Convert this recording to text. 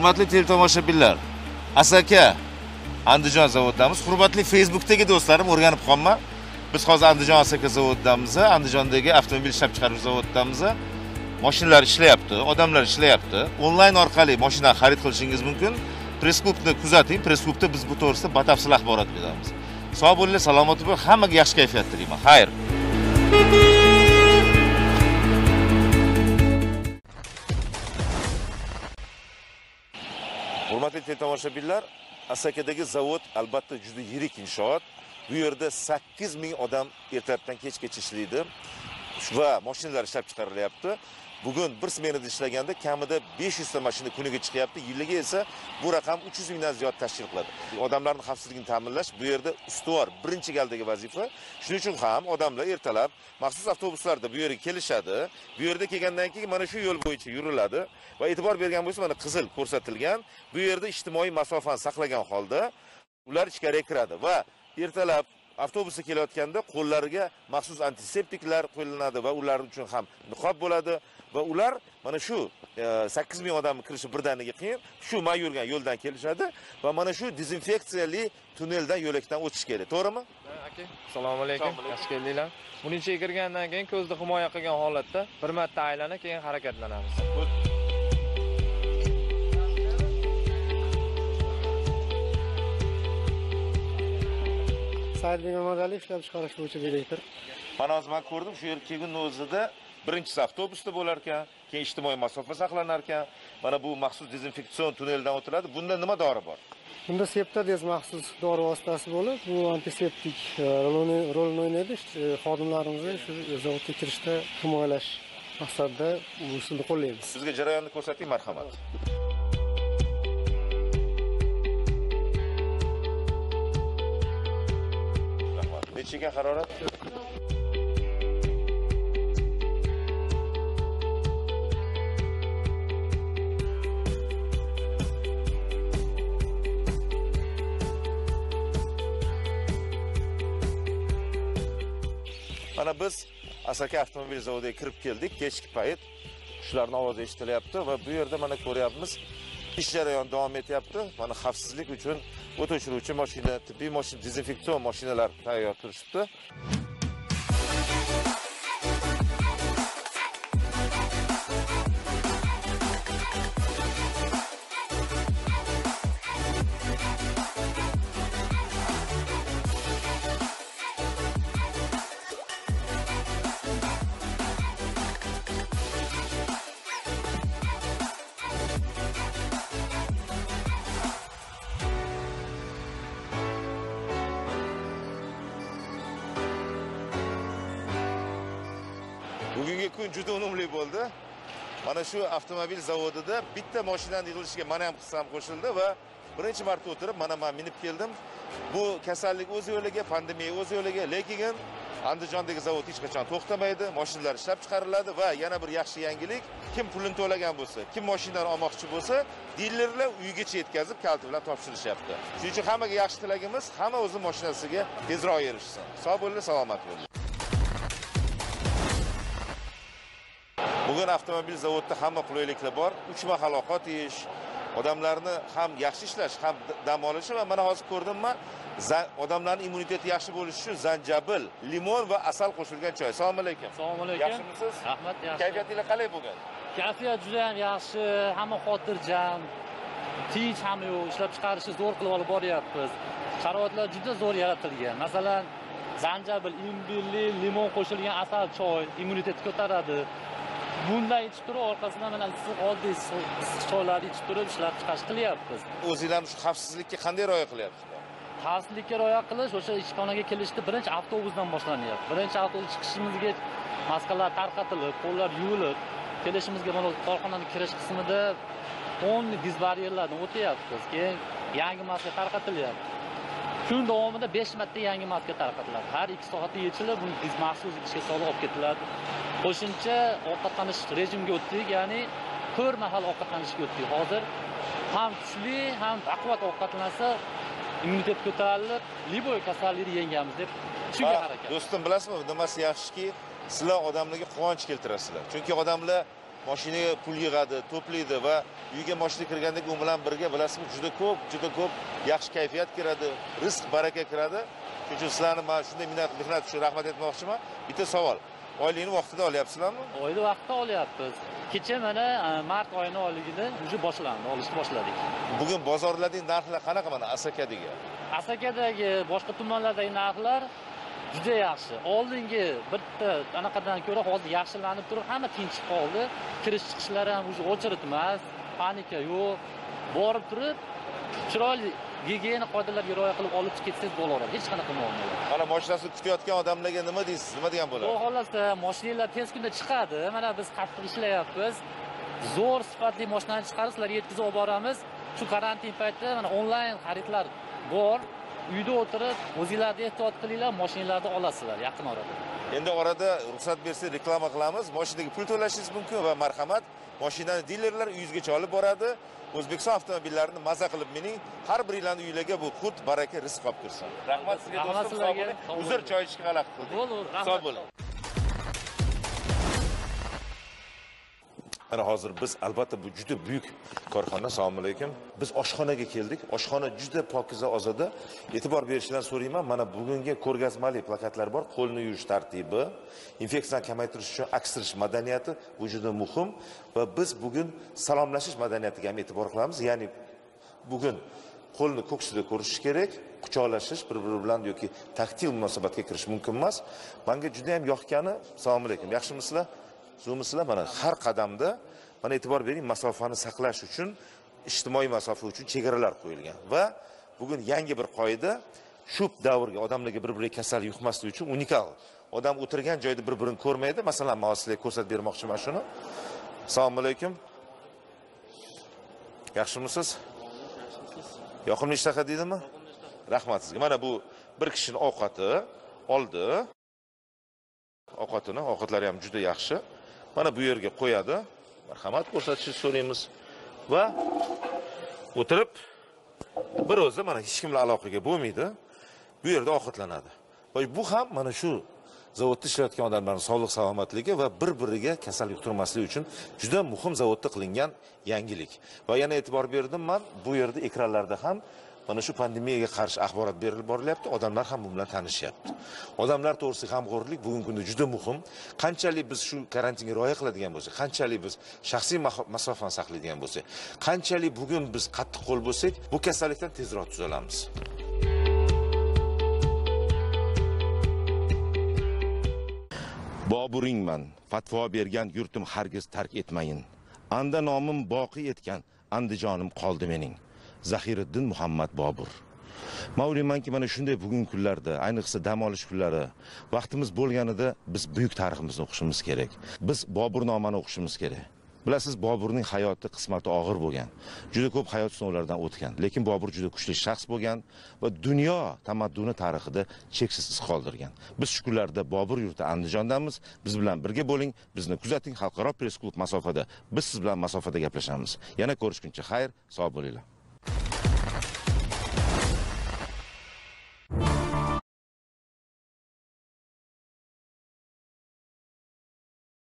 Hurmatli teletomoshabinlar, Asaka Andijon zavodidamiz. Hurmatli Facebookdagi do'stlarim, o'rganib qolma. Biz hozir Andijon Asaka zavodidamiz, Andijondagi avtomobil ishlab chiqarish zavodidamiz. Mashinalar ishlayapti, odamlar ishlayapti. Onlayn orqali mashina xarid qilishingiz mumkin. Press-klubni kuzating. Press-klubda biz bu to'g'risida batafsil axborot beramiz. Sog' bo'linglar, salomat bo'ling, hammaga yaxshi kayfiyat tilayman. Xayr. Hurmatli teletomoshabinlar, Asakadagi zavod albatta juda yirik inshoot. Bu yerda 8000 odam ertalabdan kechgacha ishlaydi va mashinalar ishlab chiqarilyapti. Bugun bir smenada ishlaganda kamida 500 ta mashina kuniga chiqyapti. Yiliga esa bu raqam 300 mingdan ziyod tashkil qiladi. Odamlarning xavfsizligini ta'minlash bu yerda ustuvor birinchi galdagi vazifa. Shuning uchun ham odamlar ertalab maxsus avtobuslarda bu yerga kelishadi. Bu yerda kelgandan keyin mana shu yo'l bo'yicha yuriladi va e'tibor bergan bo'lsa, mana qizil ko'rsatilgan. Bu yerda ijtimoiy masofani saqlagan holda ular ichkariga kiradi va ertalab avtobusga kelayotganda qo'llariga maxsus antiseptiklar qo'llanadi va ular uchun ham niqob bo'ladi va ular mana shu 8000 odam kirishi birdaniga qiyin, shu men yurgan yo'ldan kelishadi va mana shu dezinfeksiyali tunneldan yo'lakdan o'tish kerak, to'g'rimi? Aka, assalomu alaykum. Yaxshi keldinglar. Buning ichiga kirgandan keyin ko'zni himoya qilgan holatda bir marta aylanib keyin harakatlanamiz. Saidbek Mamadaliyev ishlab chiqarish bo'yicha direktor. Mana hozir men ko'rdim, shu yerga kelgan o'zida birinchisi avtobusda bo'lar ekan, keyin ijtimoiy masofa saqlanar ekan. Mana bu maxsus dezinfeksion tunneldan o'tiladi. Bunda nima dori bor? Bunda Septades maxsus dori vositasi bo'lib, bu antiseptik rolini o'ynaydi. Xodimlarimizni shu zavodga kirishda himoyalash maqsadida bu usulni qo'llaymiz. Sizga jarayonni ko'rsating, marhamat. Necha harorat? Mana biz Asaka avtomobil zavodiga kirib keldik. Kechki payt qushlarning ovozi eshitilyapti va bu yerda mana ko'ryapmiz, ish jarayoni davom etyapti. Mana xavfsizlik uchun o't o'chiruvchi mashina, tibbiy mashina, dezinfeksion mashinalar tayyor turishibdi. Bugungi kun juda unumli bo'ldi. Mana shu avtomobil zavodida bitta mashinaning yig'ilishiga men ham hissam qo'shildi va birinchi marta o'tirib mana men minib keldim. Bu kasallik o'z yo'liga, pandemiya o'z yo'liga, lekin Andijondagi zavod hech qachon to'xtamaydi. Mashinalar ishlab chiqariladi va yana bir yaxshi yangilik, kim pulini to'lagan bo'lsa, kim mashinani olmoqchi bo'lsa, dilerlar uyigacha yetkazib kaliti bilan topshirishyapti. Shuning uchun hammaga yaxshi tilagimiz, hamma o'z mashinasiga tezroq erishsin. Sog' bo'linglar, salomat bo'ling. Bugun avtomobil zavodida hamma qulayliklar bor. 3 mahal ovqat yeyish, odamlarni ham yaxshi ishlash, ham dam olishi va mana hozir ko'rdimman, odamlarning immuniteti yaxshi bo'lishi uchun zanjabil, limon va asal qo'shilgan choy. Assalomu alaykum. Assalomu alaykum. Yaxshimisiz? Rahmat, yaxshi. Kayfiyatingiz qalay bugun? Kayfiyat juda ham yaxshi, hamma xotirjam, tinch ham yo'q, ishlab chiqarishni zo'r qilib olib boryapmiz. Sharoitlar juda zo'r yaratilgan. Masalan, zanjabil, imbirli, limon qo'shilgan asal choy immunitetni ko'taradi. Bunday ichib turib, orqasidan mana issiq oddiy choylarni ichib turib ishlab chiqarish qilyapmiz. O'zingizlar shu xavfsizlikka qanday rioya qilyapsizlar? Xavfsizlikka rioya qilish o'sha ishxonaga kelishda birinchi avtobusdan boshlanyapti. Birinchi avtobus chiqishimizga maskalar tarqatilib, qo'llar yuvilib, kelishimizga mana korxonaning kirish qismida 10 dizbaryerlardan o'tyapmiz. Keyin yangi maska tarqatilyapti. Kun davomida 5 marta yangi maska tarqatiladi. Har 2 soatda yechilib, buni maxsus idishga solib olib ketiladi. Qo'shimcha ovqatlanish rejimiga o'tdik, ya'ni 4 mahal ovqatlanishga o'tdik. Hozir ham kuchli, ham baquvvat ovqatlansa, immunitet ko'tarilib, liboy kasallikni yengamiz deb shunga harakat. Do'stim, bilasizmi, nimasi yaxshiki, sizlar odamlarga quvonch keltirasizlar. Chunki odamlar mashinaga pul yig'adi, to'playdi va uyga mashina kirganda u bilan birga bilasizmi, juda ko'p yaxshi kayfiyat kiradi, rizq baraka kiradi. Shuning uchun sizlarni men shunday mehnat uchun rahmat aytmoqchiman. Bitta savol. Oylikni vaqtida olyapsizlarmi? Oyli vaqtda olyapmiz. Kecha mana mart oyini oyligini уже boshlandi, olishni boshladik. Bugun bozorlardagi narxlar qanaqa mana Asakadagi? Asakadagi boshqa tumanlardagi narxlar juda yaxshi. Oldingi bitta anaqadan ko'ra hozir yaxshilanib turib, hamma tinchib qoldi. Kirish chiqishlar ham уже очередь emas, panika yo'q. Borib turib, chiroyli gigiyena qoidalariga rioya qilib olib ketsangiz bo'laveradi. Hech qanaqa muammo yo'q. Mana mashinasini kutayotgan odamlarga nima deysiz? Nima degan bo'ladi? Bu holatda mashinalar tez kunda chiqadi. Mana biz qattiq ishlayapmiz. Zo'r sifatli mashinani chiqarib sizlarga yetkazib olib boramiz. Shu karantin paytida mana onlayn xaridlar bor. Uyda o'tirib, o'zingizlarni ehtiyot qilinglar, mashinalarni olasizlar yaqin orada. Endi orada ruxsat bersa reklama qilamiz. Mashinaga pul to'lashingiz mumkin va marhamat, mashinani dilerlar uyingizgacha olib boradi. O'zbekiston avtomobillarini maza qilib mening har biringlarning uylarga bu qut, baraka, rizq olib kirsin. Rahmat sizga do'stim, sog' bo'ling. Uzr choy ichishga xalaqit qildik. Sog' bo'ling. Mana hozir biz albatta bu juda buyuk korxona. Assalomu alaykum. Biz oshxonaga keldik. Oshxona juda pokiza, ozoda. E'tibor berishdan so'rayman. Mana bugungi ko'rgazmali plakatlar bor. Qo'lni yuvish tartibi, infeksiyani kamaytirish uchun aksirish madaniyati bu juda muhim va biz bugun salomlashish madaniyatiga ham e'tibor qilamiz. Ya'ni bugun qo'lni ko'ksida ko'rish kerak, quchoqlashish, bir-biri bilan yoki taktil munosabatga kirish mumkin emas. Menga juda ham yoqqani, assalomu alaykum. Yaxshimisizlar? Zo'misizlar? Mana har qadamda mana e'tibor bering, masofani saqlash uchun, ijtimoiy masofa uchun chegaralar qo'yilgan va bugun yangi bir qoida shu davrga odamlarga bir-biriga kasal yuqmasligi uchun unikal. Odam o'tirgan joyda bir-birini ko'rmaydi. Masalan, men sizlarga ko'rsatib bermoqchiman shuni. Assalomu alaykum. Yaxshimisiz? Yoqimli ishtaha deydimi? Rahmat sizga. Mana bu bir kishining ovqati oldi. Ovqatlari ham juda yaxshi. Mana bu yerga qo'yadi. Marhamat ko'rsatishingizni so'raymiz. Va o'tirib bir o'zi mana hech kim bilan aloqaga bo'lmaydi. Bu yerda ovqatlanadi. Va bu ham mana shu zavodda ishlayotgan odamlarning sog'lik salomatligi va bir-biriga kasal yuqtirmasligi uchun juda muhim zavodda qilingan yangilik. Va yana e'tibor berdim men, bu yerda ekranlarda ham mana shu pandemiyaga qarshi axborot berilib borilyapti. Odamlar ham bu bilan tanishyapti. Odamlar to'g'risida g'amxo'rlik bugungi kunda juda muhim. Qanchalik biz shu karantinga rioya qiladigan bo'lsak, qanchalik biz shaxsiy masofani saqlaydigan bo'lsak, qanchalik bugun biz qattiq qo'l bo'lsak, bu kasallikdan tezroq tuzalamiz. Boburingman, fatvo bergan yurtim hargiz tark etmayin. Anda nomim boqiy etgan, Andijonim qoldi mening. Zahiriddin Muhammad Bobur. Ma'lumki mana shunday bugun kunlarda, ayniqsa dam olish kunlari, vaqtimiz bo'lganida biz buyuk tariximizni o'qishimiz kerak. Biz Boburnomani o'qishimiz kerak. Bilasiz, Boburning hayoti qismati og'ir bo'lgan. Juda ko'p hayot sinovlaridan o'tgan, lekin Bobur juda kuchli shaxs bo'lgan va dunyo tamadduni tarixida cheksiz iz qoldirgan. Biz shu kunlarda Bobur yurti Andijondamiz. Biz bilan birga bo'ling, bizni kuzating. Xalqaro press klub masofada. Biz siz bilan masofada gaplashamiz. Yana ko'rishguncha xayr, sog' bo'linglar.